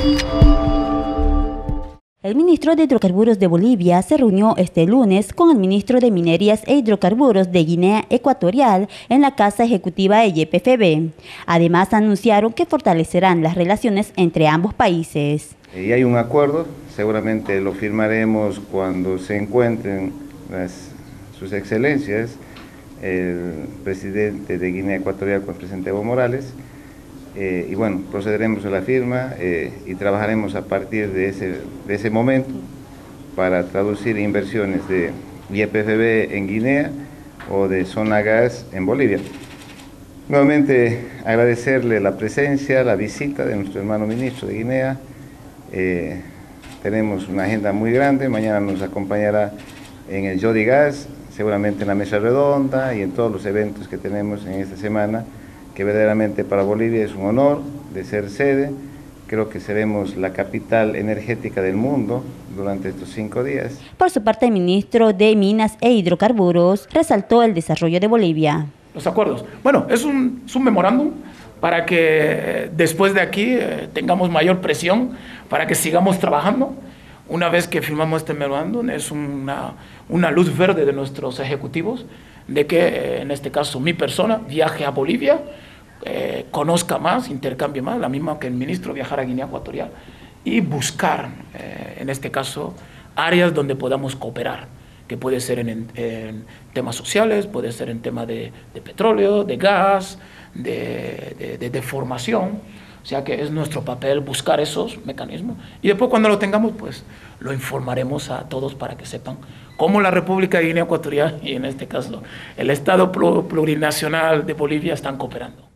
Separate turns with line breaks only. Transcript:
El ministro de Hidrocarburos de Bolivia se reunió este lunes con el ministro de Minerías e Hidrocarburos de Guinea Ecuatorial en la Casa Ejecutiva de YPFB. Además, anunciaron que fortalecerán las relaciones entre ambos países.
Y hay un acuerdo, seguramente lo firmaremos cuando se encuentren sus excelencias, el presidente de Guinea Ecuatorial con el presidente Evo Morales, y bueno, procederemos a la firma y trabajaremos a partir de ese momento para traducir inversiones de YPFB en Guinea o de Sonagas en Bolivia. Nuevamente agradecerle la presencia, la visita de nuestro hermano ministro de Guinea. Tenemos una agenda muy grande, mañana nos acompañará en el Jodi Gas, seguramente en la mesa redonda y en todos los eventos que tenemos en esta semana, que verdaderamente para Bolivia es un honor de ser sede. Creo que seremos la capital energética del mundo durante estos 5 días.
Por su parte, el ministro de Minas e Hidrocarburos resaltó el desarrollo de Bolivia.
Los acuerdos. Bueno, es un memorándum para que después de aquí tengamos mayor presión, para que sigamos trabajando. Una vez que firmamos este memorándum, es una luz verde de nuestros ejecutivos, de que en este caso mi persona viaje a Bolivia, conozca más, intercambie más, la misma que el ministro viajar a Guinea Ecuatorial, y buscar, en este caso, áreas donde podamos cooperar, que puede ser en temas sociales, puede ser en temas de petróleo, de gas, de formación. O sea que es nuestro papel buscar esos mecanismos y después cuando lo tengamos, pues lo informaremos a todos para que sepan cómo la República de Guinea Ecuatorial y en este caso el Estado plurinacional de Bolivia están cooperando.